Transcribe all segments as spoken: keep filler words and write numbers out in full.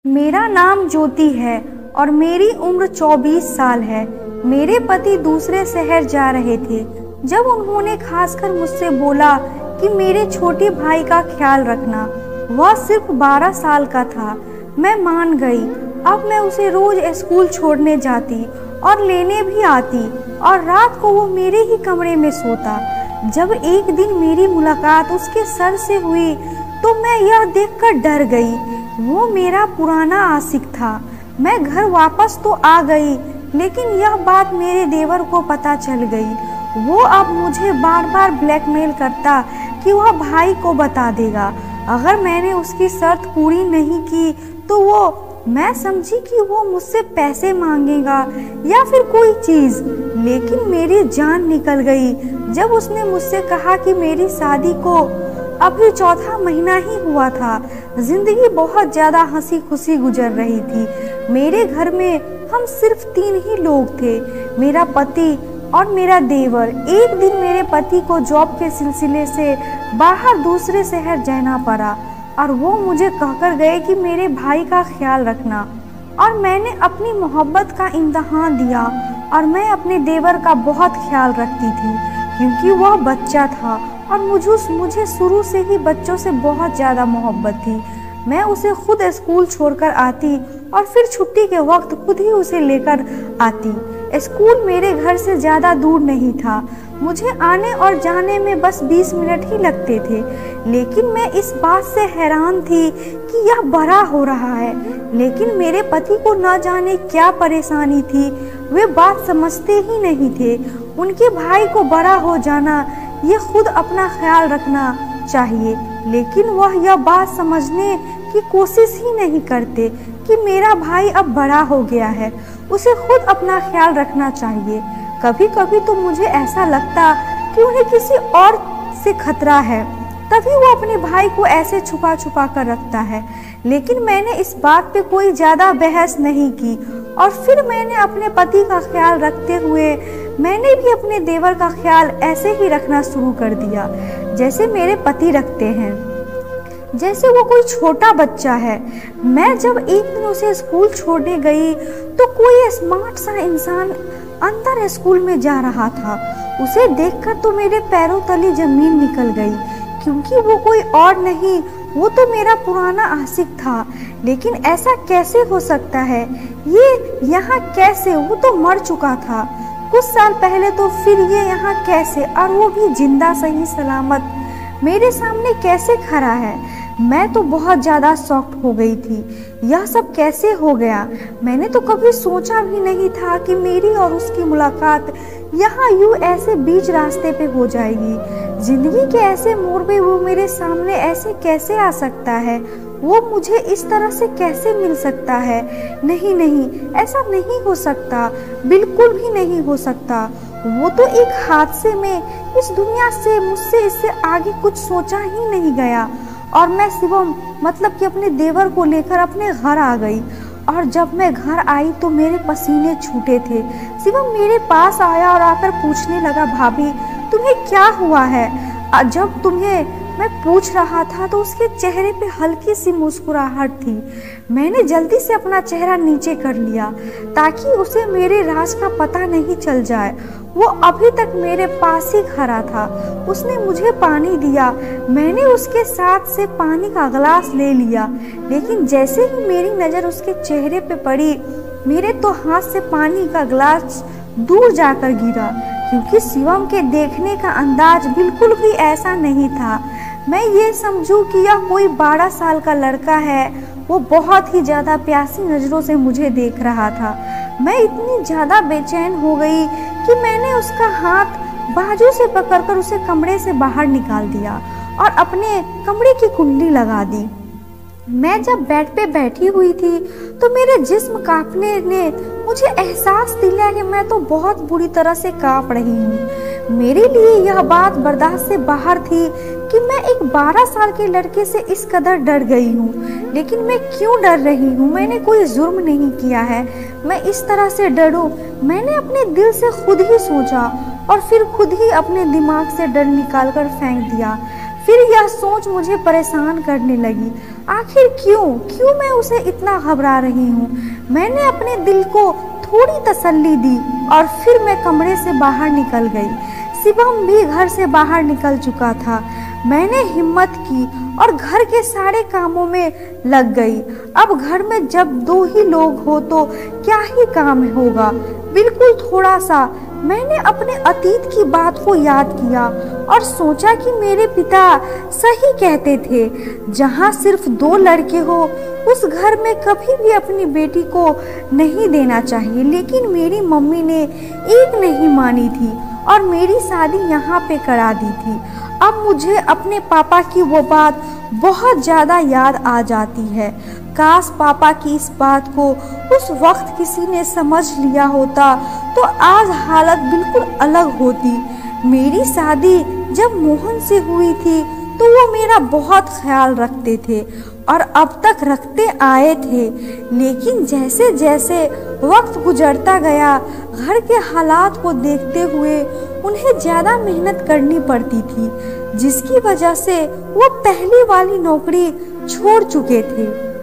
मेरा नाम ज्योति है और मेरी उम्र चौबीस साल है। मेरे पति दूसरे शहर जा रहे थे। जब उन्होंने खासकर मुझसे बोला कि मेरे छोटे भाई का ख्याल रखना, वह सिर्फ बारह साल का था, मैं मान गई। अब मैं उसे रोज स्कूल छोड़ने जाती और लेने भी आती और रात को वो मेरे ही कमरे में सोता। जब एक दिन मेरी मुलाकात उसके सर से हुई तो मैं यह देखकर डर गई। वो मेरा पुराना आशिक था। मैं घर वापस तो आ गई, लेकिन यह बात मेरे देवर को पता चल गई। वो अब मुझे बार बार ब्लैकमेल करता कि वह भाई को बता देगा। अगर मैंने उसकी शर्त पूरी नहीं की तो वो मैं समझी कि वो मुझसे पैसे मांगेगा या फिर कोई चीज, लेकिन मेरी जान निकल गई जब उसने मुझसे कहा कि मेरी शादी को अभी चौथा महीना ही हुआ था। जिंदगी बहुत ज्यादा हंसी खुशी गुजर रही थी। मेरे घर में हम सिर्फ तीन ही लोग थे, मेरा पति और मेरा देवर। एक दिन मेरे पति को जॉब के सिलसिले से बाहर दूसरे शहर जाना पड़ा और वो मुझे कहकर गए कि मेरे भाई का ख्याल रखना। और मैंने अपनी मोहब्बत का इम्तिहान दिया और मैं अपने देवर का बहुत ख्याल रखती थी, क्योंकि वह बच्चा था और मुझे मुझे शुरू से ही बच्चों से बहुत ज़्यादा मोहब्बत थी। मैं उसे खुद स्कूल छोड़कर आती और फिर छुट्टी के वक्त खुद ही उसे लेकर आती। स्कूल मेरे घर से ज़्यादा दूर नहीं था, मुझे आने और जाने में बस बीस मिनट ही लगते थे। लेकिन मैं इस बात से हैरान थी कि यह बड़ा हो रहा है, लेकिन मेरे पति को न जाने क्या परेशानी थी, वे बात समझते ही नहीं थे। उनके भाई को बड़ा हो जाना, ये खुद अपना ख्याल रखना चाहिए, लेकिन वह यह बात समझने की कोशिश ही नहीं करते कि मेरा भाई अब बड़ा हो गया है, उसे खुद अपना ख्याल रखना चाहिए। कभी कभी तो मुझे ऐसा लगता कि उन्हें किसी और से खतरा है, तभी वो अपने भाई को ऐसे छुपा छुपा कर रखता है। लेकिन मैंने इस बात पे कोई ज़्यादा बहस नहीं की और फिर मैंने अपने पति का ख्याल रखते हुए मैंने भी अपने देवर का ख्याल ऐसे ही रखना शुरू कर दिया जैसे मेरे पति रखते हैं, जैसे वो कोई छोटा बच्चा है। मैं जब एक दिन उसे स्कूल छोड़ने गई तो कोई स्मार्ट सा इंसान अंदर स्कूल में जा रहा था। उसे देखकर तो मेरे पैरों तले जमीन निकल गई, क्योंकि वो कोई और नहीं, वो तो मेरा पुराना आशिक था। लेकिन ऐसा कैसे हो सकता है, ये यहाँ कैसे? वो तो मर चुका था कुछ साल पहले, तो फिर ये यहाँ कैसे, और वो भी जिंदा सही सलामत मेरे सामने कैसे खड़ा है? मैं तो बहुत ज़्यादा शॉक्ड हो गई थी। यह सब कैसे हो गया? मैंने तो कभी सोचा भी नहीं था कि मेरी और उसकी मुलाकात यहाँ यूँ ऐसे बीच रास्ते पे हो जाएगी। जिंदगी के ऐसे मोड़ पे वो मेरे सामने ऐसे कैसे आ सकता है? वो मुझे इस तरह से कैसे मिल सकता है? नहीं नहीं, ऐसा नहीं हो सकता, बिल्कुल भी नहीं हो सकता। वो तो एक हादसे में इस दुनिया से, मुझसे इससे आगे कुछ सोचा ही नहीं गया। और मैं शिवम मतलब कि अपने देवर को लेकर अपने घर आ गई। और जब मैं घर आई तो मेरे पसीने छूटे थे। शिवम मेरे पास आया और आकर पूछने लगा, भाभी तुम्हें क्या हुआ है? जब तुम्हें मैं पूछ रहा था तो उसके चेहरे पे हल्की सी मुस्कुराहट थी। मैंने जल्दी से अपना चेहरा नीचे कर लिया ताकि उसे मेरे राज का पता नहीं चल जाए। वो अभी तक मेरे पास ही खड़ा था। उसने मुझे पानी दिया, मैंने उसके साथ से पानी का गिलास ले लिया, लेकिन जैसे ही मेरी नज़र उसके चेहरे पे पड़ी, मेरे तो हाथ से पानी का गिलास दूर जाकर गिरा, क्योंकि शिवम के देखने का अंदाज बिल्कुल भी ऐसा नहीं था। मैं ये समझूं कि यह कोई बारह साल का लड़का है। वो बहुत ही ज़्यादा प्यासी नज़रों से मुझे देख रहा था। मैं इतनी ज़्यादा बेचैन हो गई कि मैंने उसका हाथ बाजू से पकड़कर उसे कमरे से बाहर निकाल दिया और अपने कमरे की कुंडी लगा दी। मैं जब बेड पे बैठी हुई थी तो मेरे जिस्म कांपने ने मुझे एहसास दिलाया कि मैं तो बहुत बुरी तरह से कांप रही हूँ। मेरे लिए यह बात बर्दाश्त से बाहर थी कि मैं एक बारह साल के लड़के से इस कदर डर गई हूँ। लेकिन मैं क्यों डर रही हूँ? मैंने कोई जुर्म नहीं किया है, मैं इस तरह से डरूं? मैंने अपने दिल से खुद ही सोचा और फिर खुद ही अपने दिमाग से डर निकाल कर फेंक दिया। फिर यह सोच मुझे परेशान करने लगी, आखिर क्यों क्यों मैं उसे इतना घबरा रही हूँ। मैंने अपने दिल को थोड़ी तसल्ली दी और फिर मैं कमरे से बाहर निकल गई। शिवम भी घर से बाहर निकल चुका था। मैंने हिम्मत की और घर के सारे कामों में लग गई। अब घर में जब दो ही लोग हो तो क्या ही काम होगा, बिल्कुल थोड़ा सा। मैंने अपने अतीत की बात को याद किया और सोचा कि मेरे पिता सही कहते थे, जहाँ सिर्फ दो लड़के हो उस घर में कभी भी अपनी बेटी को नहीं देना चाहिए। लेकिन मेरी मम्मी ने एक नहीं मानी थी और मेरी शादी यहाँ पे करा दी थी। अब मुझे अपने पापा की वो बात बहुत ज़्यादा याद आ जाती है। काश पापा की इस बात को उस वक्त किसी ने समझ लिया होता तो आज हालत बिल्कुल अलग होती। मेरी शादी जब मोहन से हुई थी तो वो मेरा बहुत ख्याल रखते थे और अब तक रखते आए थे। लेकिन जैसे जैसे वक्त गुजरता गया, घर के हालात को देखते हुए उन्हें ज़्यादा मेहनत करनी पड़ती थी, जिसकी वजह से वो पहली वाली नौकरी छोड़ चुके थे।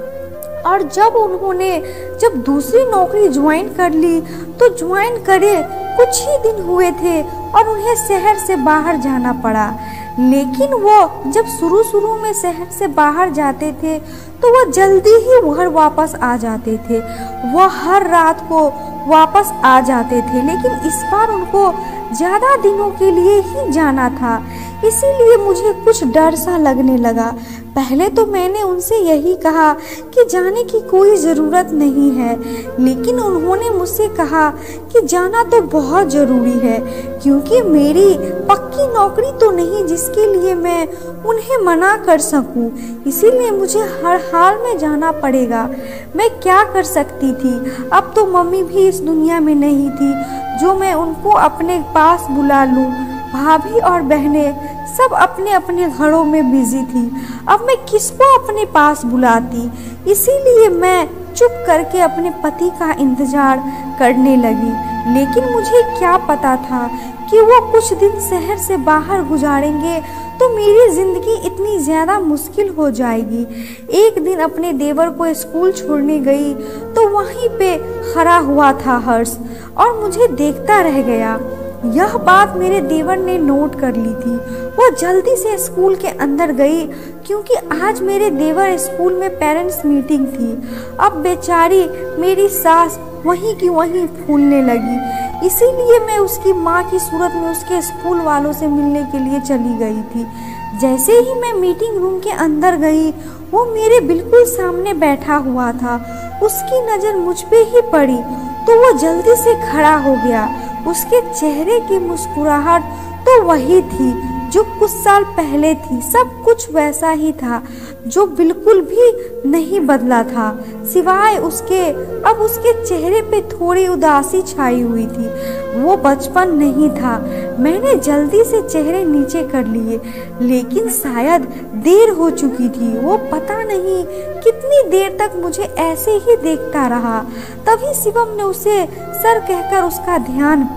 और जब उन्होंने जब दूसरी नौकरी ज्वाइन कर ली तो ज्वाइन करे कुछ ही दिन हुए थे और उन्हें शहर से बाहर जाना पड़ा। लेकिन वो जब शुरू शुरू में शहर से बाहर जाते थे तो वो जल्दी ही घर वापस आ जाते थे। वो हर रात को वापस आ जाते थे, लेकिन इस बार उनको ज़्यादा दिनों के लिए ही जाना था। इसीलिए मुझे कुछ डर सा लगने लगा। पहले तो मैंने उनसे यही कहा कि जाने की कोई ज़रूरत नहीं है, लेकिन उन्होंने मुझसे कहा कि जाना तो बहुत ज़रूरी है, क्योंकि मेरी पक्की नौकरी तो नहीं जिसके लिए मैं उन्हें मना कर सकूं। इसीलिए मुझे हर हाल में जाना पड़ेगा। मैं क्या कर सकती थी, अब तो मम्मी भी इस दुनिया में नहीं थी जो मैं उनको अपने पास बुला लूं। भाभी और बहनें सब अपने अपने घरों में बिजी थी। अब मैं किसको अपने पास बुलाती। इसीलिए मैं चुप करके अपने पति का इंतजार करने लगी। लेकिन मुझे क्या पता था कि वो कुछ दिन शहर से बाहर गुजारेंगे तो मेरी जिंदगी इतनी ज़्यादा मुश्किल हो जाएगी। एक दिन अपने देवर को स्कूल छोड़ने गई तो वहीं पे खड़ा हुआ था हर्ष और मुझे देखता रह गया। यह बात मेरे देवर ने नोट कर ली थी। वो जल्दी से स्कूल के अंदर गई क्योंकि आज मेरे देवर स्कूल में पेरेंट्स मीटिंग थी। अब बेचारी मेरी सास वहीं की वहीं फूलने लगी। इसीलिए मैं उसकी माँ की सूरत में उसके स्कूल वालों से मिलने के लिए चली गई थी। जैसे ही मैं मीटिंग रूम के अंदर गई, वो मेरे बिल्कुल सामने बैठा हुआ था। उसकी नज़र मुझ पे ही पड़ी तो वो जल्दी से खड़ा हो गया। उसके चेहरे की मुस्कुराहट तो वही थी जो कुछ साल पहले थी। सब कुछ वैसा ही था, जो बिल्कुल भी नहीं बदला था, सिवाय उसके अब उसके चेहरे पे थोड़ी उदासी छाई हुई थी। वो बचपन नहीं था। मैंने जल्दी से चेहरे नीचे कर लिए, लेकिन शायद देर हो चुकी थी। वो पता नहीं कितनी देर तक मुझे ऐसे ही देखता रहा। तभी शिवम ने उसे सर कहकर उसका ध्यान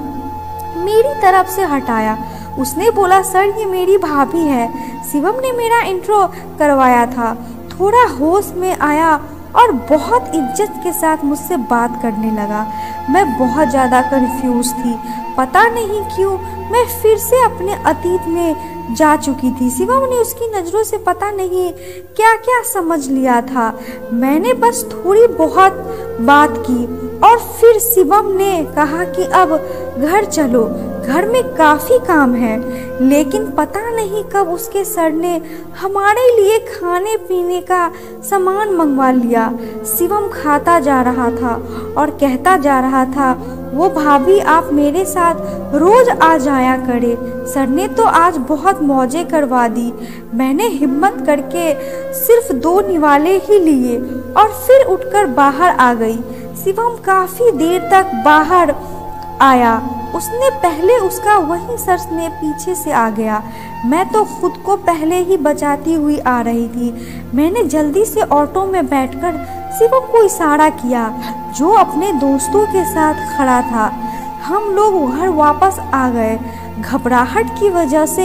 मेरी तरफ से हटाया। उसने बोला, सर ये मेरी भाभी है। शिवम ने मेरा इंट्रो करवाया था। थोड़ा होश में आया और बहुत इज्जत के साथ मुझसे बात करने लगा। मैं बहुत ज़्यादा कंफ्यूज थी। पता नहीं क्यों मैं फिर से अपने अतीत में जा चुकी थी। शिवम ने उसकी नज़रों से पता नहीं क्या क्या समझ लिया था। मैंने बस थोड़ी बहुत बात की और फिर शिवम ने कहा कि अब घर चलो, घर में काफ़ी काम है। लेकिन पता नहीं कब उसके सर ने हमारे लिए खाने पीने का सामान मंगवा लिया। शिवम खाता जा रहा था और कहता जा रहा था, वो भाभी आप मेरे साथ रोज आ जाया करे। सर ने तो आज बहुत मौजें करवा दी। मैंने हिम्मत करके सिर्फ दो निवाले ही लिए और फिर उठकर बाहर आ गई। शिवम काफ़ी देर तक बाहर आया। उसने पहले उसका वही सर ने पीछे से आ गया। मैं तो खुद को पहले ही बचाती हुई आ रही थी। मैंने जल्दी से ऑटो में बैठकर शिवम को इशारा किया, जो अपने दोस्तों के साथ खड़ा था। हम लोग घर वापस आ गए। घबराहट की वजह से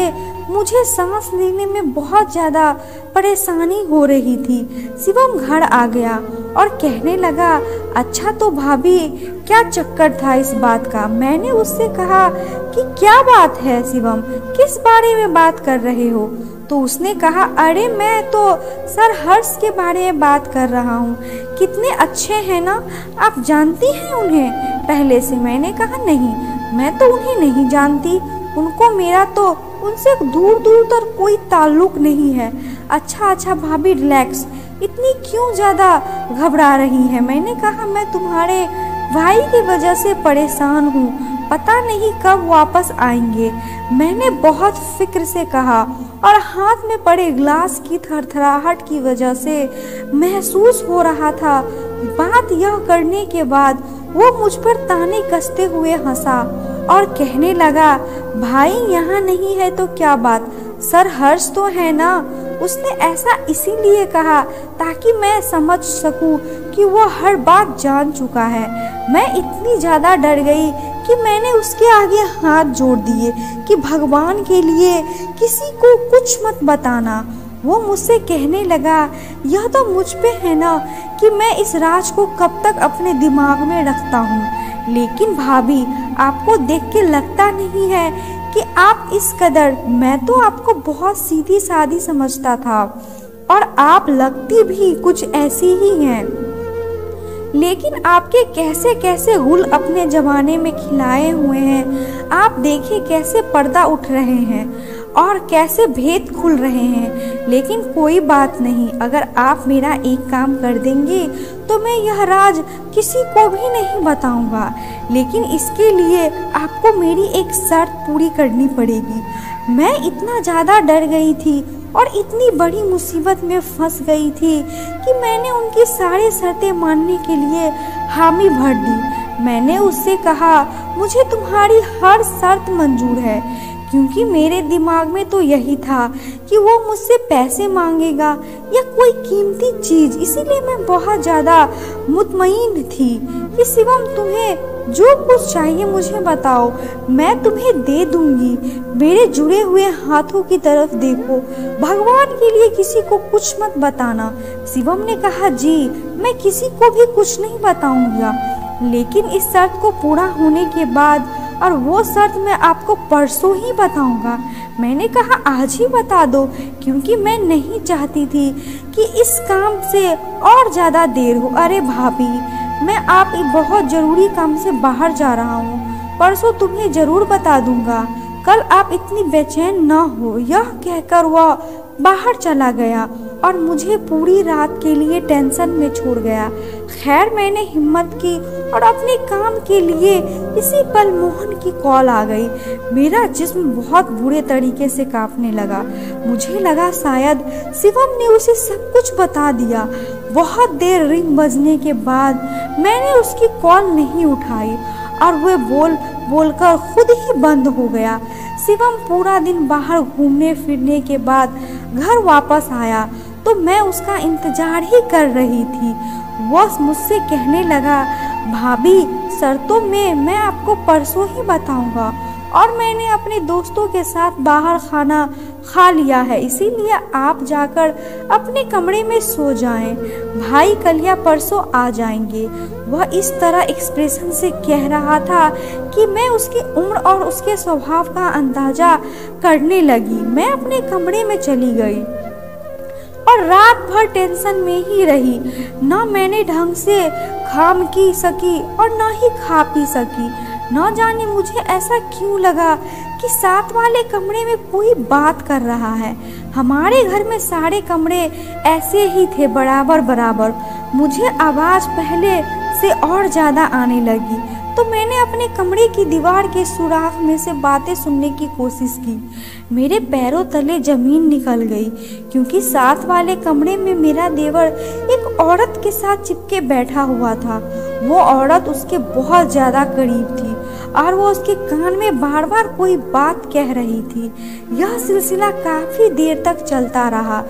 मुझे सांस लेने में बहुत ज़्यादा परेशानी हो रही थी। शिवम घर आ गया और कहने लगा, अच्छा तो भाभी क्या चक्कर था इस बात का। मैंने उससे कहा कि क्या बात है शिवम, किस बारे में बात कर रहे हो। तो उसने कहा, अरे मैं तो सर हर्ष के बारे में बात कर रहा हूँ, कितने अच्छे हैं ना, आप जानती हैं उन्हें पहले से। मैंने कहा, नहीं मैं तो उन्हें नहीं जानती, उनको मेरा तो उनसे दूर दूर तक कोई ताल्लुक नहीं है। अच्छा अच्छा भाभी रिलैक्स, इतनी क्यों ज़्यादा घबरा रही है। मैंने कहा, मैं तुम्हारे भाई की वजह से परेशान हूँ, पता नहीं कब वापस आएंगे। मैंने बहुत फिक्र से कहा और हाथ में पड़े ग्लास की थरथराहट की वजह से महसूस हो रहा था। बात यह करने के बाद वो मुझ पर ताने कसते हुए हंसा और कहने लगा, भाई यहाँ नहीं है तो क्या बात, सर हर्ष तो है ना। उसने ऐसा इसीलिए कहा ताकि मैं समझ सकूं कि वो हर बात जान चुका है। मैं इतनी ज़्यादा डर गई कि मैंने उसके आगे हाथ जोड़ दिए कि भगवान के लिए किसी को कुछ मत बताना। वो मुझसे कहने लगा, यह तो मुझ पे है ना कि मैं इस राज को कब तक अपने दिमाग में रखता हूँ। लेकिन भाभी आपको देख के लगता नहीं है कि आप इस कदर, मैं तो आपको बहुत सीधी सादी समझता था और आप लगती भी कुछ ऐसी ही हैं। लेकिन आपके कैसे कैसे गुल अपने जमाने में खिलाए हुए हैं। आप देखिए कैसे पर्दा उठ रहे हैं और कैसे भेद खुल रहे हैं। लेकिन कोई बात नहीं, अगर आप मेरा एक काम कर देंगे तो मैं यह राज किसी को भी नहीं बताऊंगा। लेकिन इसके लिए आपको मेरी एक शर्त पूरी करनी पड़ेगी। मैं इतना ज़्यादा डर गई थी और इतनी बड़ी मुसीबत में फंस गई थी कि मैंने उनकी सारी शर्तें मानने के लिए हामी भर दी। मैंने उससे कहा, मुझे तुम्हारी हर शर्त मंजूर है, क्योंकि मेरे दिमाग में तो यही था कि वो मुझसे पैसे मांगेगा या कोई कीमती चीज़। इसीलिए मैं बहुत ज़्यादा मुतमईन थी कि शिवम तुम्हें जो कुछ चाहिए मुझे बताओ, मैं तुम्हें दे दूंगी। मेरे जुड़े हुए हाथों की तरफ देखो, भगवान के लिए किसी को कुछ मत बताना। शिवम ने कहा, जी मैं किसी को भी कुछ नहीं बताऊंगा, लेकिन इस शर्त को पूरा होने के बाद, और वो शर्त मैं आपको परसों ही बताऊंगा। मैंने कहा, आज ही बता दो, क्योंकि मैं नहीं चाहती थी कि इस काम से और ज़्यादा देर हो। अरे भाभी, मैं आप एक बहुत ज़रूरी काम से बाहर जा रहा हूँ, परसों तुम्हें ज़रूर बता दूंगा, कल आप इतनी बेचैन ना हो। यह कहकर वह बाहर चला गया और मुझे पूरी रात के लिए टेंशन में छोड़ गया। खैर मैंने हिम्मत की और अपने काम के लिए इसी पल मोहन की कॉल आ गई। मेरा जिस्म बहुत बुरे तरीके से कांपने लगा। मुझे लगा शायद शिवम ने उसे सब कुछ बता दिया। बहुत देर रिंग बजने के बाद मैंने उसकी कॉल नहीं उठाई और वह बोल बोलकर खुद ही बंद हो गया। शिवम पूरा दिन बाहर घूमने फिरने के बाद घर वापस आया तो मैं उसका इंतजार ही कर रही थी। वह मुझसे कहने लगा, भाभी शर्तों में मैं आपको परसों ही बताऊंगा, और मैंने अपने दोस्तों के साथ बाहर खाना खा लिया है, इसीलिए आप जाकर अपने कमरे में सो जाएं। भाई कल या परसों आ जाएंगे। वह इस तरह एक्सप्रेशन से कह रहा था कि मैं उसकी उम्र और उसके स्वभाव का अंदाजा करने लगी। मैं अपने कमरे में चली गई और रात भर टेंशन में ही रही। न मैंने ढंग से काम की सकी और न ही खा पी सकी। न जाने मुझे ऐसा क्यों लगा कि साथ वाले कमरे में कोई बात कर रहा है। हमारे घर में सारे कमरे ऐसे ही थे, बराबर बराबर। मुझे आवाज़ पहले से और ज़्यादा आने लगी तो मैंने अपने कमरे की दीवार के सुराख में से बातें सुनने की कोशिश की। मेरे पैरों तले जमीन निकल गई, क्योंकि साथ वाले कमरे में मेरा देवर एक औरत के साथ चिपके बैठा हुआ था। वो औरत उसके बहुत ज़्यादा करीब थी और वो उसके कान में बार बार कोई बात कह रही थी। यह सिलसिला काफ़ी देर तक चलता रहा।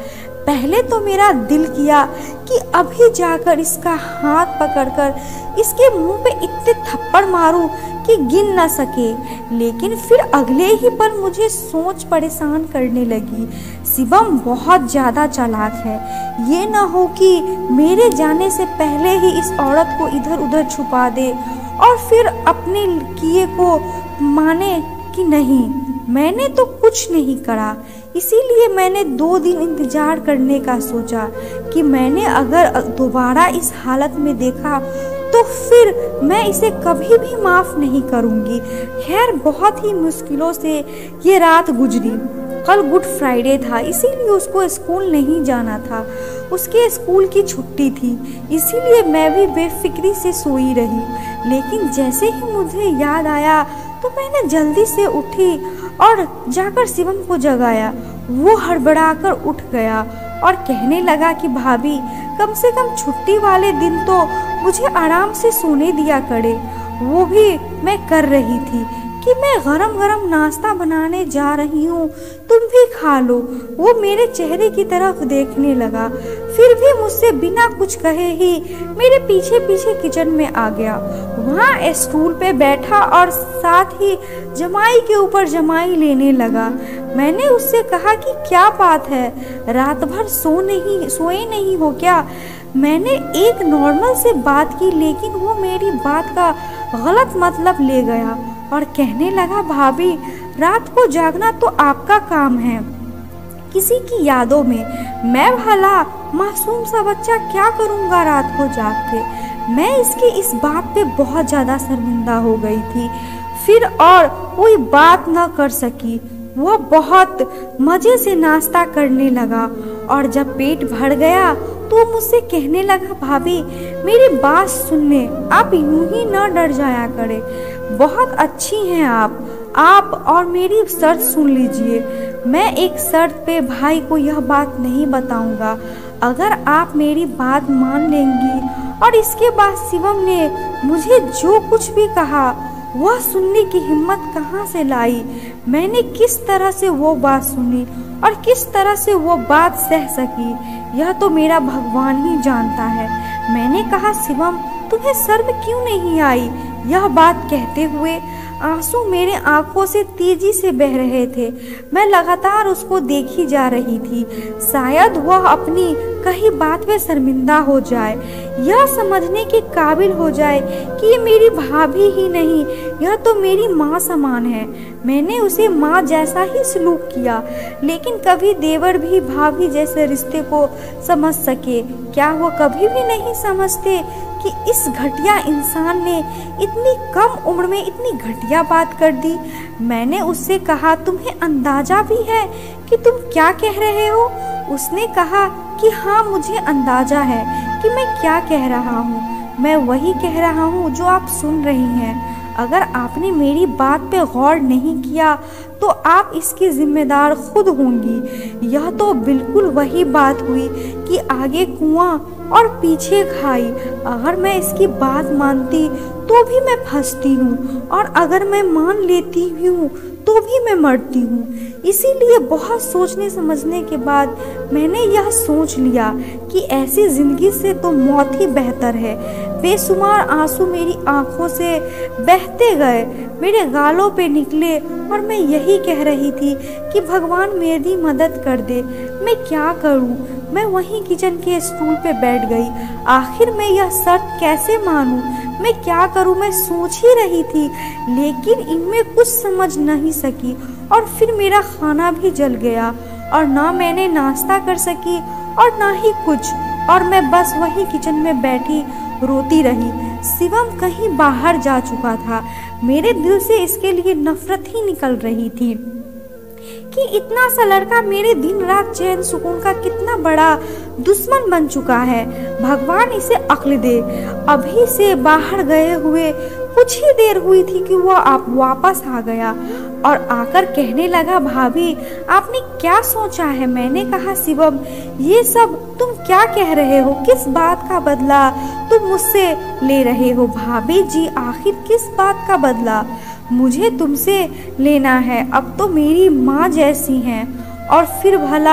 पहले तो मेरा दिल किया कि अभी जाकर इसका हाथ पकड़कर इसके मुंह पे इतने थप्पड़ मारूं कि गिन न सके, लेकिन फिर अगले ही पल मुझे सोच परेशान करने लगी। शिवम बहुत ज़्यादा चालाक है, ये ना हो कि मेरे जाने से पहले ही इस औरत को इधर उधर छुपा दे और फिर अपने किए को माने कि नहीं मैंने तो कुछ नहीं करा। इसीलिए मैंने दो दिन इंतजार करने का सोचा कि मैंने अगर दोबारा इस हालत में देखा तो फिर मैं इसे कभी भी माफ़ नहीं करूँगी। खैर बहुत ही मुश्किलों से ये रात गुजरी। कल गुड फ्राइडे था, इसीलिए उसको स्कूल नहीं जाना था। उसके स्कूल की छुट्टी थी, इसीलिए मैं भी बेफिक्री से सोई रही। लेकिन जैसे ही मुझे याद आया तो मैंने जल्दी से उठी और जाकर शिवम को जगाया। वो हड़बड़ाकर उठ गया और कहने लगा कि भाभी कम से कम छुट्टी वाले दिन तो मुझे आराम से सोने दिया करे। वो भी मैं कर रही थी कि मैं गरम गरम नाश्ता बनाने जा रही हूँ, तुम भी खा लो। वो मेरे चेहरे की तरफ देखने लगा, फिर भी मुझसे बिना कुछ कहे ही मेरे पीछे पीछे किचन में आ गया। वहाँ स्टूल पे बैठा और साथ ही जमाई के ऊपर जमाई लेने लगा। मैंने उससे कहा कि क्या बात है, रात भर सो नहीं सोए नहीं हो क्या? मैंने एक नॉर्मल से बात की, लेकिन वो मेरी बात का गलत मतलब ले गया और कहने लगा भाभी रात को जागना तो आपका काम है, किसी की यादों में। मैं भला मासूम सा बच्चा क्या करूँगा रात को जाग के। मैं इसकी इस बात पे बहुत ज़्यादा शर्मिंदा हो गई थी, फिर और कोई बात न कर सकी। वह बहुत मज़े से नाश्ता करने लगा और जब पेट भर गया तो मुझसे कहने लगा भाभी मेरी बात सुनने, आप यूं ही न डर जाया करे, बहुत अच्छी हैं आप आप और मेरी शर्त सुन लीजिए। मैं एक शर्त पे भाई को यह बात नहीं बताऊंगा। अगर आप मेरी बात मान लेंगी। और इसके बाद शिवम ने मुझे जो कुछ भी कहा वह सुनने की हिम्मत कहाँ से लाई। मैंने किस तरह से वो बात सुनी और किस तरह से वो बात सह सकी, यह तो मेरा भगवान ही जानता है। मैंने कहा शिवम तुम्हें शर्म क्यों नहीं आई? यह बात कहते हुए आंसू मेरे आंखों से तेजी से बह रहे थे। मैं लगातार उसको देखी जा रही थी, शायद वह अपनी कही बात पे शर्मिंदा हो जाए, यह समझने के काबिल हो जाए कि ये मेरी भाभी ही नहीं, यह तो मेरी माँ समान है। मैंने उसे माँ जैसा ही सलूक किया, लेकिन कभी देवर भी भाभी जैसे रिश्ते को समझ सके क्या? वो कभी भी नहीं समझते कि इस घटिया इंसान ने इतनी कम उम्र में इतनी घटिया बात कर दी। मैंने उससे कहा तुम्हें अंदाजा भी है कि तुम क्या कह रहे हो? उसने कहा कि हाँ मुझे अंदाजा है कि मैं क्या कह रहा हूँ। मैं वही कह रहा हूँ जो आप सुन रही हैं। अगर आपने मेरी बात पे गौर नहीं किया तो आप इसकी जिम्मेदार खुद होंगी। यह तो बिल्कुल वही बात हुई कि आगे कुआं और पीछे खाई। अगर मैं इसकी बात मानती तो भी मैं फंसती हूँ, और अगर मैं मान लेती भी हूँ तो भी मैं मरती हूँ। इसीलिए बहुत सोचने समझने के बाद मैंने यह सोच लिया कि ऐसी जिंदगी से तो मौत ही बेहतर है। बेशुमार आंसू मेरी आंखों से बहते गए, मेरे गालों पे निकले और मैं यही कह रही थी कि भगवान मेरी मदद कर दे। मैं क्या करूं? मैं वहीं किचन के स्टूल पे बैठ गई। आखिर मैं यह शर्त कैसे मानूं? मैं क्या करूं? मैं सोच ही रही थी, लेकिन इनमें कुछ समझ नहीं सकी। और फिर मेरा खाना भी जल गया और ना मैंने नाश्ता कर सकी और ना ही कुछ, और मैं बस वही किचन में बैठी रोती रही। शिवम कहीं बाहर जा चुका था। मेरे दिल से इसके लिए नफरत ही निकल रही थी कि इतना सा लड़का मेरे दिन रात चैन सुकून का कितना बड़ा दुश्मन बन चुका है। भगवान इसे अक्ल दे। अभी से बाहर गए हुए कुछ ही देर हुई थी कि वो आप वापस आ गया और आकर कहने लगा भाभी आपने क्या सोचा है? मैंने कहा शिवम ये सब तुम क्या कह रहे हो? किस बात का बदला तुम मुझसे ले रहे हो? भाभी जी आखिर किस बात का बदला मुझे तुमसे लेना है? अब तो मेरी माँ जैसी हैं, और फिर भला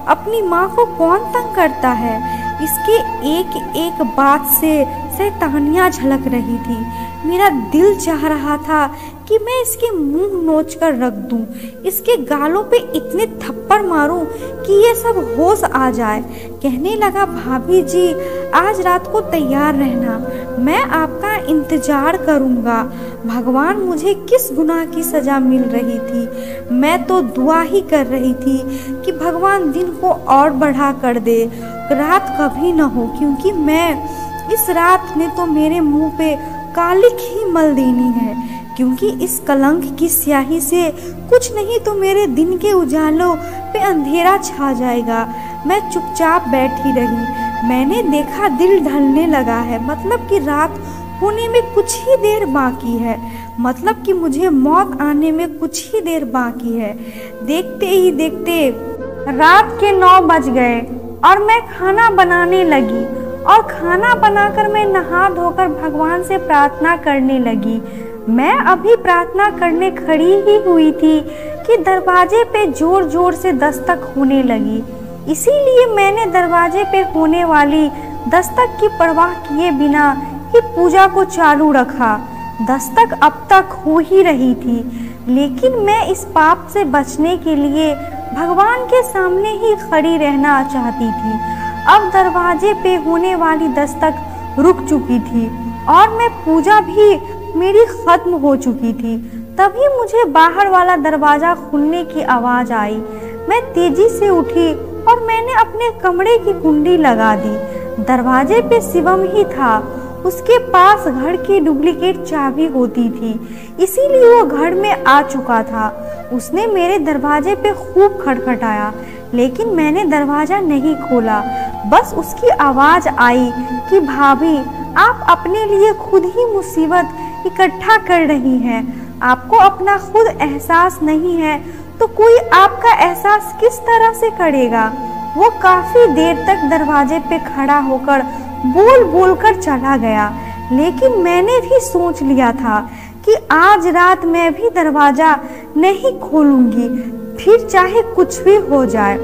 अपनी माँ को कौन तंग करता है? इसके एक एक बात से शैतानियाँ झलक रही थी। मेरा दिल चाह रहा था कि मैं इसके मुंह नोच कर रख दूं, इसके गालों पे इतने थप्पड़ मारूं कि ये सब होश आ जाए। कहने लगा, भाभी जी आज रात को तैयार रहना, मैं आपका इंतजार करूंगा। भगवान मुझे किस गुनाह की सजा मिल रही थी? मैं तो दुआ ही कर रही थी कि भगवान दिन को और बढ़ा कर दे, रात कभी न हो, क्योंकि मैं इस रात ने तो मेरे मुंह पे कालिक ही मल देनी है, क्योंकि इस कलंक की स्याही से कुछ नहीं तो मेरे दिन के उजालों पे अंधेरा छा जाएगा। मैं चुपचाप बैठी रही। मैंने देखा दिल ढलने लगा है, मतलब कि रात होने में कुछ ही देर बाकी है, मतलब कि मुझे मौत आने में कुछ ही देर बाकी है। देखते ही देखते रात के नौ बज गए और मैं खाना बनाने लगी, और खाना बनाकर मैं नहा धोकर भगवान से प्रार्थना करने लगी। मैं अभी प्रार्थना करने खड़ी ही हुई थी कि दरवाजे पे जोर जोर से दस्तक होने लगी। इसीलिए मैंने दरवाजे पे होने वाली दस्तक की परवाह किए बिना ही पूजा को चालू रखा। दस्तक अब तक हो ही रही थी, लेकिन मैं इस पाप से बचने के लिए भगवान के सामने ही खड़ी रहना चाहती थी। अब दरवाजे पे होने वाली दस्तक रुक चुकी थी और मैं पूजा भी मेरी खत्म हो चुकी थी। तभी मुझे बाहर वाला दरवाजा खुलने की आवाज आई। मैं तेजी से उठी और मैंने अपने कमरे की कुंडी लगा दी। दरवाजे पे शिवम ही था। उसके पास घर की डुप्लीकेट चाबी होती थी, इसीलिए वो घर में आ चुका था। उसने मेरे दरवाजे पे खूब खटखटाया, लेकिन मैंने दरवाजा नहीं खोला। बस उसकी आवाज आई कि भाभी आप अपने लिए खुद ही मुसीबत इकट्ठा कर रही हैं। आपको अपना खुद एहसास नहीं है तो कोई आपका एहसास किस तरह से करेगा। वो काफी देर तक दरवाजे पे खड़ा होकर बोल बोल कर चला गया, लेकिन मैंने भी सोच लिया था कि आज रात मैं भी दरवाजा नहीं खोलूंगी, फिर चाहे कुछ भी हो जाए,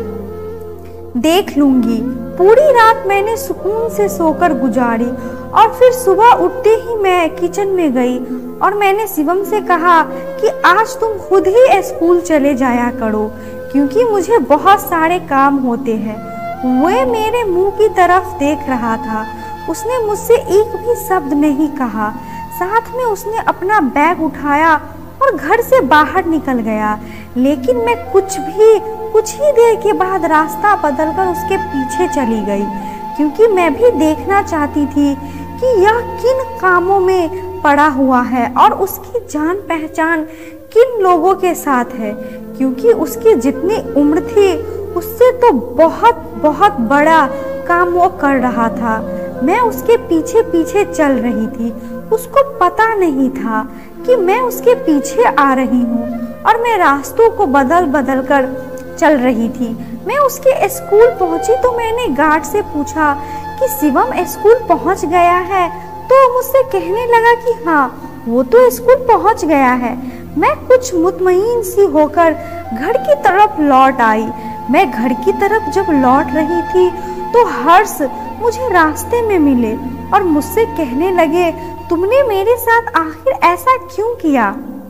देख लूंगी। पूरी रात मैंने सुकून से सोकर गुजारी और फिर सुबह उठते ही मैं किचन में गई और मैंने शिवम से कहा कि आज तुम खुद ही स्कूल चले जाया करो, क्योंकि मुझे बहुत सारे काम होते हैं। वह मेरे मुंह की तरफ देख रहा था। उसने मुझसे एक भी शब्द नहीं कहा। साथ में उसने अपना बैग उठाया और घर से बाहर निकल गया, लेकिन मैं कुछ भी कुछ ही देर के बाद रास्ता बदलकर उसके पीछे चली गई, क्योंकि मैं भी देखना चाहती थी कि यह किन कामों में पड़ा हुआ है और उसकी जान पहचान किन लोगों के साथ है, क्योंकि उसकी जितनी उम्र थी उससे तो बहुत बहुत बड़ा काम वो कर रहा था। मैं उसके पीछे पीछे चल रही थी। उसको पता नहीं था कि मैं उसके पीछे आ रही हूँ और मैं रास्तों को बदल बदल कर चल रही थी। मैं उसके स्कूल पहुंची तो मैंने गार्ड से पूछा कि शिवम स्कूल पहुंच गया है, तो मुझसे कहने लगा कि हाँ वो तो स्कूल पहुंच गया है। मैं कुछ मुतमईन सी होकर घर की तरफ लौट आई। मैं घर की तरफ जब लौट रही थी तो हर्ष मुझे रास्ते में मिले और मुझसे कहने लगे, तुमने मेरे साथ आखिर ऐसा क्यों किया?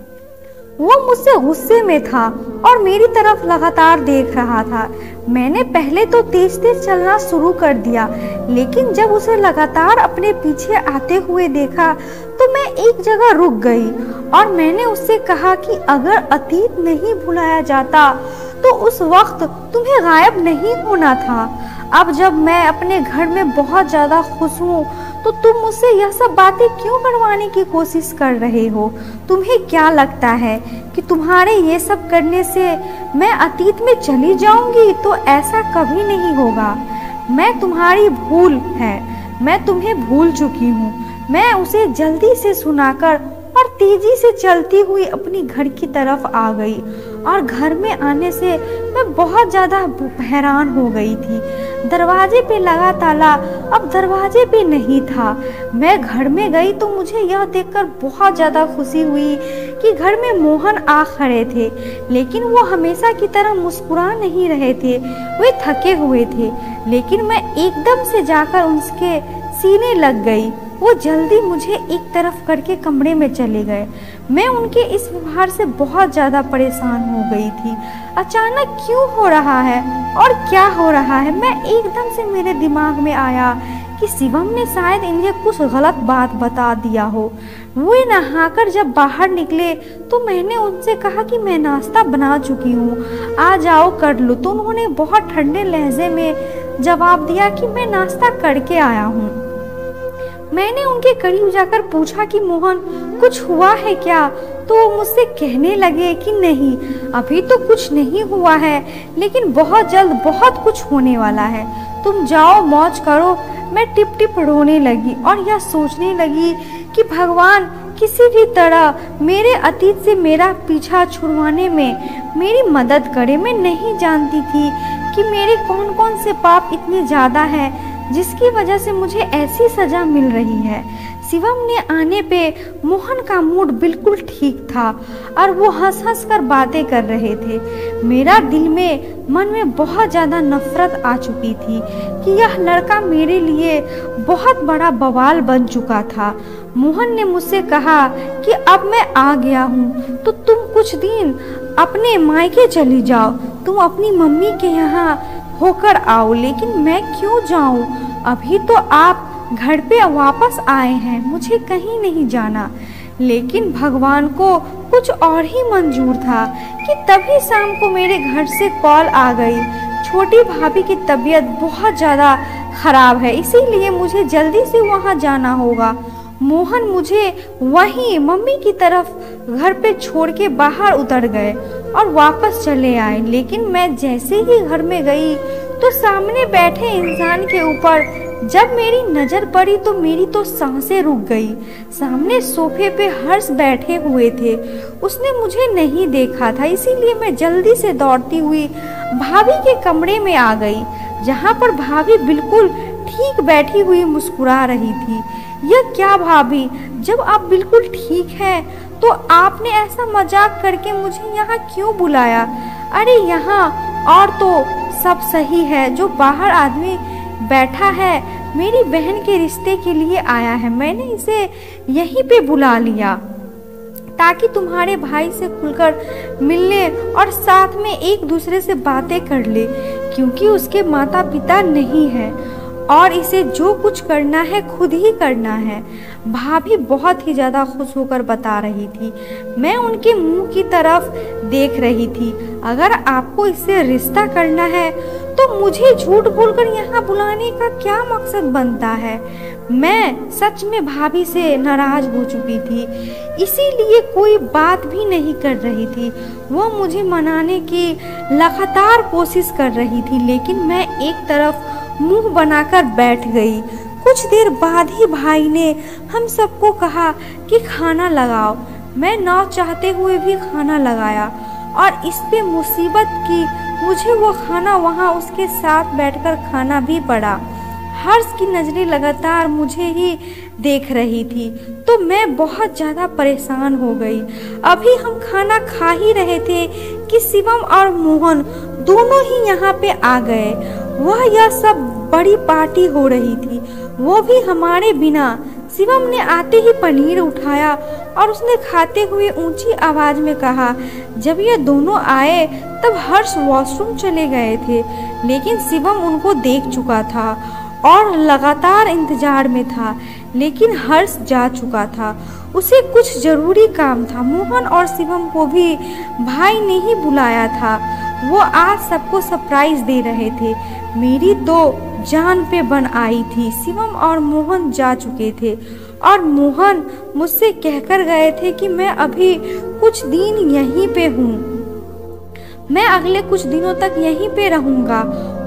वो मुझसे गुस्से में था और मेरी तरफ लगातार देख रहा था। मैंने पहले तो तेज तेज चलना शुरू कर दिया, लेकिन जब उसे लगातार अपने पीछे आते हुए देखा तो मैं एक जगह रुक गई और मैंने उससे कहा कि अगर अतीत नहीं भुलाया जाता तो उस वक्त तुम्हें गायब नहीं होना था। अब जब मैं अपने घर में बहुत ज़्यादा खुश हूँ तो तुम मुझसे यह सब बातें क्यों करवाने की कोशिश कर रहे हो? तुम्हें क्या लगता है कि तुम्हारे ये सब करने से मैं अतीत में चली जाऊंगी? तो ऐसा कभी नहीं होगा। मैं तुम्हारी भूल है, मैं तुम्हें भूल चुकी हूँ। मैं उसे जल्दी से सुनाकर और तेजी से चलती हुई अपनी घर की तरफ आ गई और घर में आने से मैं बहुत ज़्यादा हैरान हो गई थी। दरवाजे पे लगा ताला अब दरवाजे पे नहीं था। मैं घर में गई तो मुझे यह देखकर बहुत ज़्यादा खुशी हुई कि घर में मोहन आ खड़े थे, लेकिन वो हमेशा की तरह मुस्कुरा नहीं रहे थे, वे थके हुए थे। लेकिन मैं एकदम से जाकर उनके सीने लग गई। वो जल्दी मुझे एक तरफ करके कमरे में चले गए। मैं उनके इस व्यवहार से बहुत ज़्यादा परेशान हो गई थी। अचानक क्यों हो रहा है और क्या हो रहा है, मैं एकदम से मेरे दिमाग में आया कि शिवम ने शायद इन्हें कुछ गलत बात बता दिया हो। वे नहाकर जब बाहर निकले तो मैंने उनसे कहा कि मैं नाश्ता बना चुकी हूँ, आ जाओ कर लो। तो उन्होंने बहुत ठंडे लहजे में जवाब दिया कि मैं नाश्ता करके आया हूँ। मैंने उनके करीब जाकर पूछा कि मोहन कुछ हुआ है क्या, तो वो मुझसे कहने लगे कि नहीं, अभी तो कुछ नहीं हुआ है, लेकिन बहुत जल्द बहुत कुछ होने वाला है, तुम जाओ मौज करो। मैं टिप टिप रोने लगी और यह सोचने लगी कि भगवान किसी भी तरह मेरे अतीत से मेरा पीछा छुड़वाने में मेरी मदद करे। मैं नहीं जानती थी कि मेरे कौन कौन से पाप इतने ज़्यादा हैं जिसकी वजह से मुझे ऐसी सज़ा मिल रही है। शिवम ने आने पे मोहन का मूड बिल्कुल ठीक था और वो हंस हंस कर बातें कर रहे थे। मेरा दिल में मन में बहुत ज़्यादा नफरत आ चुकी थी कि यह लड़का मेरे लिए बहुत बड़ा बवाल बन चुका था। मोहन ने मुझसे कहा कि अब मैं आ गया हूँ तो तुम कुछ दिन अपने मायके चली जाओ, तुम अपनी मम्मी के यहाँ होकर आओ। लेकिन मैं क्यों जाऊँ, अभी तो आप घर पे वापस आए हैं, मुझे कहीं नहीं जाना। लेकिन भगवान को कुछ और ही मंजूर था कि तभी शाम को मेरे घर से कॉल आ गई, छोटी भाभी की तबीयत बहुत ज़्यादा खराब है, इसीलिए मुझे जल्दी से वहाँ जाना होगा। मोहन मुझे वहीं मम्मी की तरफ घर पे छोड़ के बाहर उतर गए और वापस चले आए। लेकिन मैं जैसे ही घर में गई तो सामने बैठे इंसान के ऊपर जब मेरी नज़र पड़ी तो मेरी तो सांसें रुक गई। सामने सोफे पे हर्ष बैठे हुए थे, उसने मुझे नहीं देखा था, इसीलिए मैं जल्दी से दौड़ती हुई भाभी के कमरे में आ गई, जहाँ पर भाभी बिल्कुल ठीक बैठी हुई मुस्कुरा रही थी। यह क्या भाभी, जब आप बिल्कुल ठीक हैं तो आपने ऐसा मजाक करके मुझे यहाँ क्यों बुलाया? अरे यहाँ और तो सब सही है, जो बाहर आदमी बैठा है मेरी बहन के रिश्ते के लिए आया है, मैंने इसे यहीं पे बुला लिया ताकि तुम्हारे भाई से खुलकर मिलने और साथ में एक दूसरे से बातें कर ले, क्योंकि उसके माता पिता नहीं हैं और इसे जो कुछ करना है खुद ही करना है। भाभी बहुत ही ज़्यादा खुश होकर बता रही थी। मैं उनके मुंह की तरफ देख रही थी। अगर आपको इससे रिश्ता करना है तो मुझे झूठ बोलकर यहाँ बुलाने का क्या मकसद बनता है? मैं सच में भाभी से नाराज हो चुकी थी, इसीलिए कोई बात भी नहीं कर रही थी। वो मुझे मनाने की लगातार कोशिश कर रही थी, लेकिन मैं एक तरफ मुंह बनाकर बैठ गई। कुछ देर बाद ही भाई ने हम सबको कहा कि खाना लगाओ। मैं ना चाहते हुए भी खाना लगाया और इस पे मुसीबत की मुझे वो खाना वहाँ उसके साथ बैठकर खाना भी पड़ा। हर्ष की नज़रें लगातार मुझे ही देख रही थी तो मैं बहुत ज़्यादा परेशान हो गई। अभी हम खाना खा ही रहे थे कि शिवम और मोहन दोनों ही यहाँ पे आ गए। वह यह सब बड़ी पार्टी हो रही थी, वो भी हमारे बिना। शिवम ने आते ही पनीर उठाया और उसने खाते हुए ऊंची आवाज में कहा। जब ये दोनों आए तब हर्ष वॉशरूम चले गए थे, लेकिन शिवम उनको देख चुका था और लगातार इंतजार में था। लेकिन हर्ष जा चुका था, उसे कुछ जरूरी काम था। मोहन और शिवम को भी भाई ने ही बुलाया था, वो आज सबको सरप्राइज दे रहे थे। मेरी तो जान पे बन आई थी। शिवम और मोहन जा चुके थे और मोहन मुझसे कहकर गए थे कि मैं अभी कुछ दिन यहीं पे हूँ, मैं अगले कुछ दिनों तक यहीं पे रहूँगा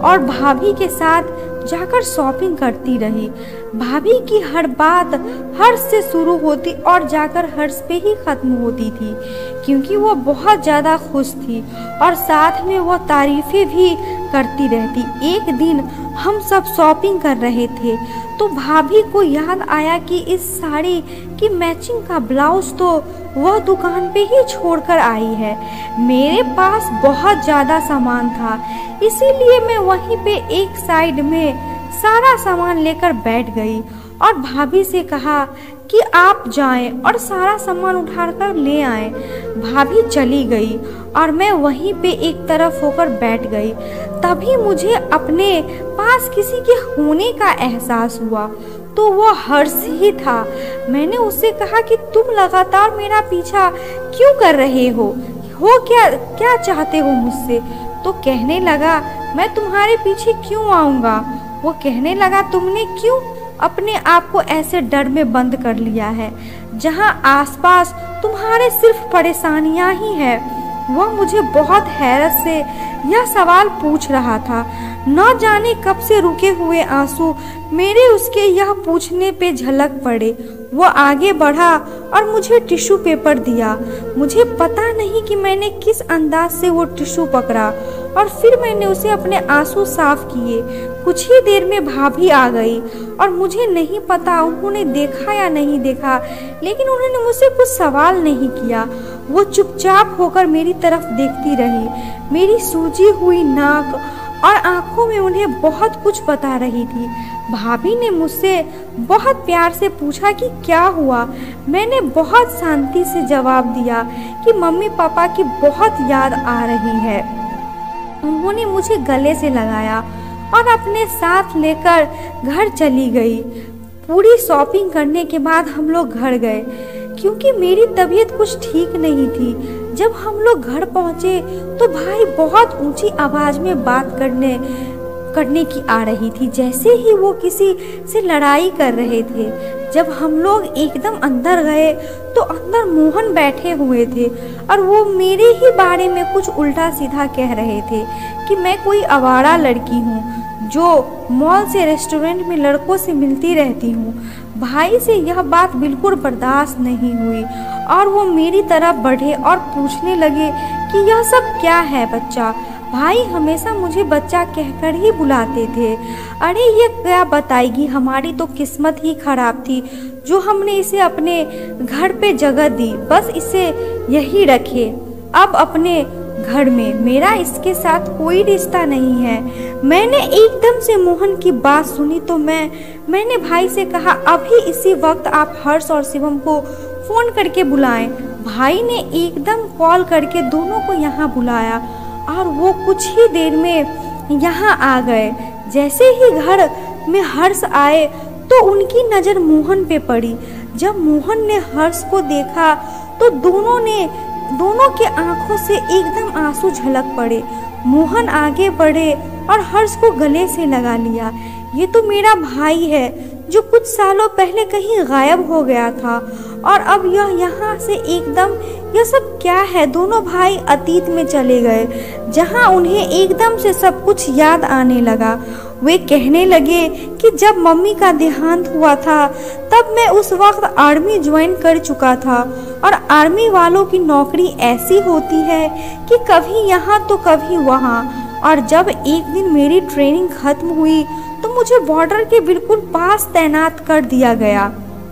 और भाभी के साथ जाकर शॉपिंग करती रही। भाभी की हर बात हर्ष से शुरू होती और जाकर हर्ष पे ही खत्म होती थी, क्योंकि वो बहुत ज़्यादा खुश थी और साथ में वो तारीफें भी करती रहती। एक दिन हम सब शॉपिंग कर रहे थे तो भाभी को याद आया कि इस साड़ी की मैचिंग का ब्लाउज तो वह दुकान पे ही छोड़कर आई है। मेरे पास बहुत ज़्यादा सामान था, इसीलिए मैं वहीं पे एक साइड में सारा सामान लेकर बैठ गई और भाभी से कहा कि आप जाएं और सारा सामान उठाकर ले आएं। भाभी चली गई और मैं वहीं पे एक तरफ होकर बैठ गई। तभी मुझे अपने पास किसी के होने का एहसास हुआ, तो वो हर्ष ही था। मैंने उससे कहा कि तुम लगातार मेरा पीछा क्यों कर रहे हो हो क्या क्या चाहते हो मुझसे? तो कहने लगा, मैं तुम्हारे पीछे क्यों आऊँगा। वो कहने लगा, तुमने क्यों अपने आप को ऐसे डर में बंद कर लिया है, जहां आसपास तुम्हारे सिर्फ परेशानियां ही है। वह मुझे बहुत हैरत से यह सवाल पूछ रहा था। न जाने कब से रुके हुए आंसू मेरे उसके यह पूछने पे झलक पड़े। वो आगे बढ़ा और मुझे टिश्यू पेपर दिया। मुझे पता नहीं कि मैंने किस अंदाज से वो टिश्यू पकड़ा और फिर मैंने उसे अपने आंसू साफ किए। कुछ ही देर में भाभी आ गई और मुझे नहीं पता उन्होंने देखा या नहीं देखा, लेकिन उन्होंने मुझसे कुछ सवाल नहीं किया। वो चुपचाप होकर मेरी तरफ देखती रही। मेरी सूजी हुई नाक और आंखों में उन्हें बहुत कुछ बता रही थी। भाभी ने मुझसे बहुत प्यार से पूछा कि क्या हुआ। मैंने बहुत शांति से जवाब दिया कि मम्मी पापा की बहुत याद आ रही है। उन्होंने मुझे गले से लगाया और अपने साथ लेकर घर चली गई। पूरी शॉपिंग करने के बाद हम लोग घर गए, क्योंकि मेरी तबीयत कुछ ठीक नहीं थी। जब हम लोग घर पहुंचे तो भाई बहुत ऊंची आवाज में बात करने करने की आ रही थी, जैसे ही वो किसी से लड़ाई कर रहे थे। जब हम लोग एकदम अंदर गए तो अंदर मोहन बैठे हुए थे और वो मेरे ही बारे में कुछ उल्टा सीधा कह रहे थे कि मैं कोई आवारा लड़की हूँ जो मॉल से रेस्टोरेंट में लड़कों से मिलती रहती हूँ। भाई से यह बात बिल्कुल बर्दाश्त नहीं हुई और वो मेरी तरफ बढ़े और पूछने लगे कि यह सब क्या है बच्चा। भाई हमेशा मुझे बच्चा कहकर ही बुलाते थे। अरे ये क्या बताएगी, हमारी तो किस्मत ही खराब थी जो हमने इसे अपने घर पे जगह दी। बस इसे यही रखे अब अपने घर में, मेरा इसके साथ कोई रिश्ता नहीं है। मैंने एकदम से मोहन की बात सुनी तो मैं मैंने भाई से कहा, अभी इसी वक्त आप हर्ष और शिवम को फोन करके बुलाएं। भाई ने एकदम कॉल करके दोनों को यहाँ बुलाया और वो कुछ ही देर में यहाँ आ गए। जैसे ही घर में हर्ष आए तो उनकी नज़र मोहन पे पड़ी। जब मोहन ने हर्ष को देखा तो दोनों ने दोनों के आंखों से एकदम आंसू झलक पड़े। मोहन आगे बढ़े और हर्ष को गले से लगा लिया। ये तो मेरा भाई है जो कुछ सालों पहले कहीं गायब हो गया था और अब यह यहाँ से एकदम, यह सब क्या है। दोनों भाई अतीत में चले गए जहाँ उन्हें एकदम से सब कुछ याद आने लगा। वे कहने लगे कि जब मम्मी का देहांत हुआ था तब मैं उस वक्त आर्मी ज्वाइन कर चुका था और आर्मी वालों की नौकरी ऐसी होती है कि कभी यहाँ तो कभी वहाँ। और जब एक दिन मेरी ट्रेनिंग खत्म हुई तो मुझे बॉर्डर के बिल्कुल पास तैनात कर दिया गया।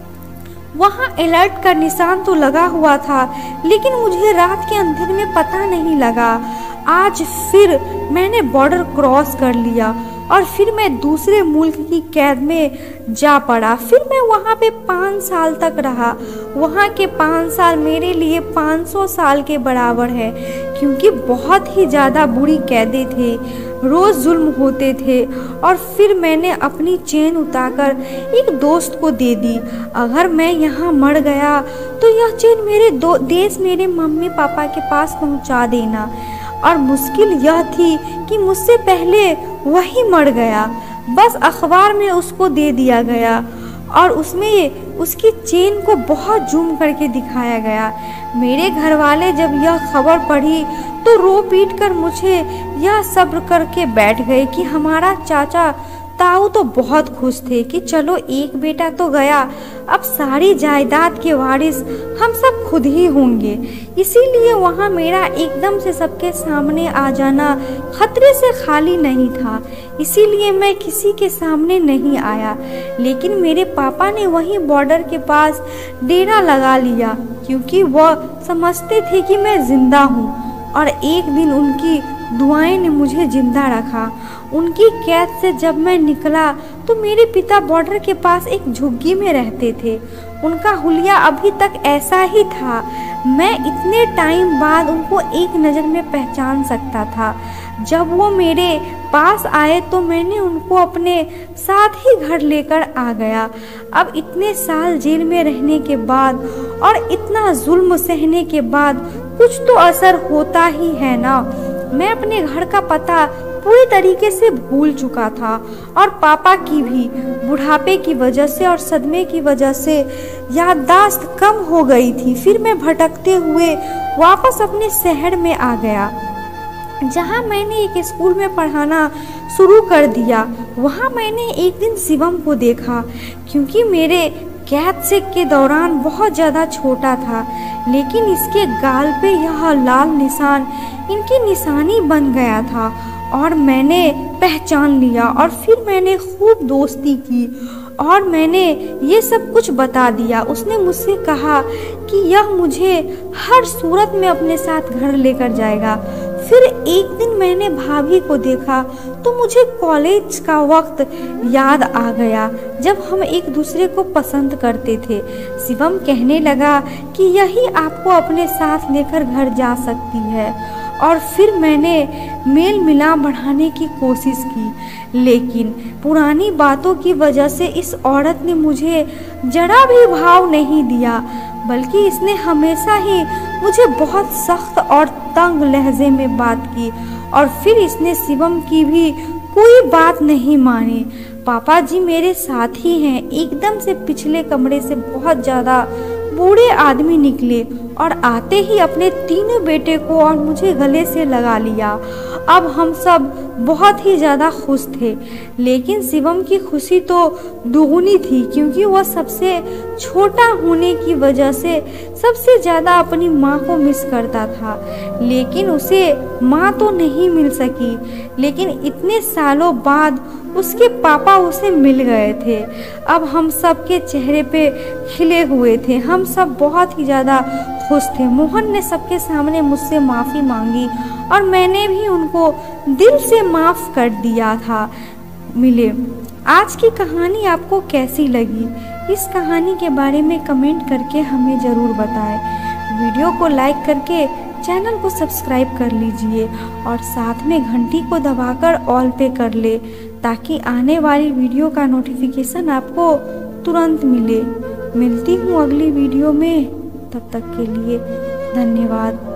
वहाँ अलर्ट का निशान तो लगा हुआ था, लेकिन मुझे रात के अंधेरे में पता नहीं लगा। आज फिर मैंने बॉर्डर क्रॉस कर लिया और फिर मैं दूसरे मुल्क की कैद में जा पड़ा। फिर मैं वहाँ पे पाँच साल तक रहा। वहाँ के पाँच साल मेरे लिए पाँच सौ साल के बराबर है, क्योंकि बहुत ही ज़्यादा बुरी कैदें थे, रोज़ जुल्म होते थे। और फिर मैंने अपनी चेन उतारकर एक दोस्त को दे दी। अगर मैं यहाँ मर गया तो यह चेन मेरे दो देश मेरे मम्मी पापा के पास पहुँचा देना। और मुश्किल यह थी कि मुझसे पहले वही मर गया। बस अखबार में उसको दे दिया गया और उसमें उसकी चेन को बहुत जूम करके दिखाया गया। मेरे घर वाले जब यह खबर पढ़ी तो रो पीट कर मुझे यह सब्र करके बैठ गए कि हमारा चाचा ताऊ तो बहुत खुश थे कि चलो एक बेटा तो गया, अब सारी जायदाद के वारिस हम सब खुद ही होंगे। इसीलिए वहाँ मेरा एकदम से सबके सामने आ जाना खतरे से खाली नहीं था, इसीलिए मैं किसी के सामने नहीं आया। लेकिन मेरे पापा ने वहीं बॉर्डर के पास डेरा लगा लिया, क्योंकि वह समझते थे कि मैं जिंदा हूँ, और एक दिन उनकी दुआएं ने मुझे जिंदा रखा। उनकी कैद से जब मैं निकला तो मेरे पिता बॉर्डर के पास एक झुग्गी में रहते थे। उनका हुलिया अभी तक ऐसा ही था। मैं इतने टाइम बाद उनको एक नज़र में पहचान सकता था। जब वो मेरे पास आए तो मैंने उनको अपने साथ ही घर लेकर आ गया। अब इतने साल जेल में रहने के बाद और इतना जुल्म सहने के बाद कुछ तो असर होता ही है ना। मैं अपने घर का पता पूरी तरीके से भूल चुका था, और पापा की भी बुढ़ापे की वजह से और सदमे की वजह से याददाश्त कम हो गई थी। फिर मैं भटकते हुए वापस अपने शहर में आ गया, जहाँ मैंने एक स्कूल में पढ़ाना शुरू कर दिया। वहाँ मैंने एक दिन शिवम को देखा, क्योंकि मेरे कैद से के दौरान बहुत ज़्यादा छोटा था, लेकिन इसके गाल पे यह लाल निशान इनकी निशानी बन गया था, और मैंने पहचान लिया। और फिर मैंने खूब दोस्ती की और मैंने ये सब कुछ बता दिया। उसने मुझसे कहा कि यह मुझे हर सूरत में अपने साथ घर लेकर जाएगा। फिर एक दिन मैंने भाभी को देखा तो मुझे कॉलेज का वक्त याद आ गया, जब हम एक दूसरे को पसंद करते थे। शिवम कहने लगा कि यही आपको अपने साथ लेकर घर जा सकती है, और फिर मैंने मेल मिलाप बढ़ाने की कोशिश की, लेकिन पुरानी बातों की वजह से इस औरत ने मुझे जरा भी भाव नहीं दिया, बल्कि इसने हमेशा ही मुझे बहुत सख्त और तंग लहजे में बात की। और फिर इसने शिवम की भी कोई बात नहीं मानी। पापा जी मेरे साथ ही हैं। एकदम से पिछले कमरे से बहुत ज़्यादा बूढ़े आदमी निकले और आते ही अपने तीनों बेटे को और मुझे गले से लगा लिया। अब हम सब बहुत ही ज़्यादा खुश थे, लेकिन शिवम की खुशी तो दुगुनी थी, क्योंकि वह सबसे छोटा होने की वजह से सबसे ज़्यादा अपनी माँ को मिस करता था। लेकिन उसे माँ तो नहीं मिल सकी, लेकिन इतने सालों बाद उसके पापा उसे मिल गए थे। अब हम सब के चेहरे पे खिले हुए थे, हम सब बहुत ही ज़्यादा खुश थे। मोहन ने सबके सामने मुझसे माफ़ी मांगी और मैंने भी उनको दिल से माफ़ कर दिया था। मिले। आज की कहानी आपको कैसी लगी? इस कहानी के बारे में कमेंट करके हमें ज़रूर बताएं। वीडियो को लाइक करके चैनल को सब्सक्राइब कर लीजिए और साथ में घंटी को दबाकर ऑल पे कर ले, ताकि आने वाली वीडियो का नोटिफिकेशन आपको तुरंत मिले। मिलती हूँ अगली वीडियो में, तब तक के लिए धन्यवाद।